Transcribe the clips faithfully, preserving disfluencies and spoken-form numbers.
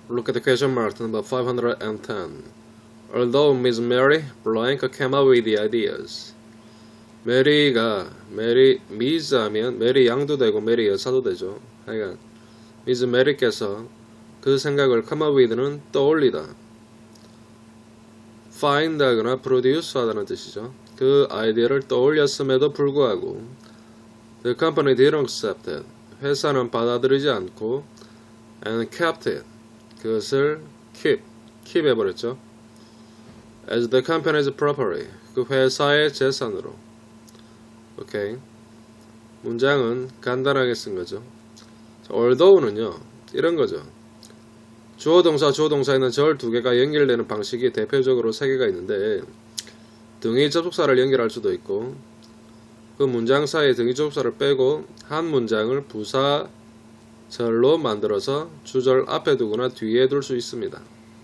Look at the question mark number five hundred ten. Although Miss Mary blank came up with the ideas. 메리가 메리 미즈 하면 메리 양도 되고 메리 여사도 되죠. 하여간 미즈 메리께서 그 생각을 come up with는 떠올리다, find 하거나 produce 하다는 뜻이죠. 그 아이디어를 떠올렸음에도 불구하고 the company didn't accept it. 회사는 받아들이지 않고 and kept it. 그것을 keep, keep 해버렸죠. as the company's property. 그 회사의 재산으로. 오케이. 문장은 간단하게 쓴 거죠. although는요, 이런 거죠. 주어 동사, 주어 동사에는 절 두 개가 연결되는 방식이 대표적으로 세 개가 있는데, 등위 접속사를 연결할 수도 있고, 그 문장 사이에 등위 접속사를 빼고 한 문장을 부사절로 만들어서 주절 앞에 두거나 뒤에 둘 수 있습니다.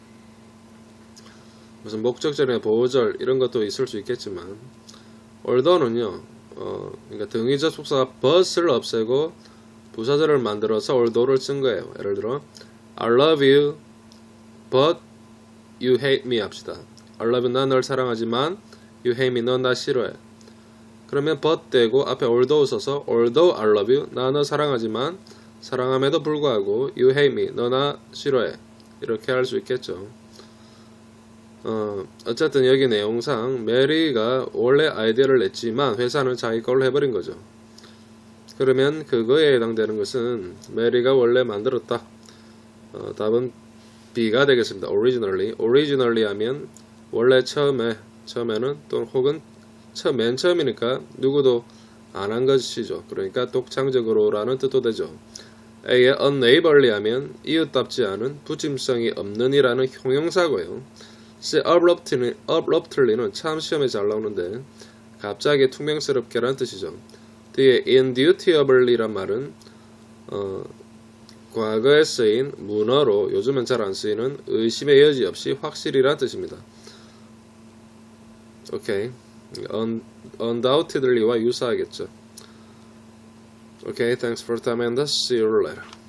무슨 목적절이나 보호절 이런 것도 있을 수 있겠지만, although는요, 어, 그러니까 등위 접속사 but을 없애고 부사절을 만들어서 although를 쓴 거예요. 예를 들어 I love you but you hate me 합시다. I love you, 난 널 사랑하지만 you hate me, 넌 나 싫어해. 그러면 but 되고 앞에 although 써서 although I love you, 나 너 사랑하지만 사랑함에도 불구하고 you hate me, 너 나 싫어해. 이렇게 할 수 있겠죠. 어, 어쨌든 여기 내용상 메리가 원래 아이디어를 냈지만 회사는 자기 걸로 해버린 거죠. 그러면 그거에 해당되는 것은 메리가 원래 만들었다. 어, 답은 B가 되겠습니다. originally. originally 하면 원래 처음에, 처음에는 또는 혹은 처음, 맨 처음이니까 누구도 안 한 것이죠. 그러니까 독창적으로 라는 뜻도 되죠. A에 unneighborly 하면 이웃답지 않은, 부침성이 없는 이라는 형용사고요. C, abruptly, abruptly는 참 시험에 잘 나오는데 갑자기 퉁명스럽게 라는 뜻이죠. 뒤에 indubitably란 말은 어, 과거에 쓰인 문어로 요즘은 잘 안 쓰이는 의심의 여지 없이 확실히란 뜻입니다. 오케이. Un, undoubtedly와 유사하겠죠. 오케이. Thanks for time and see you later.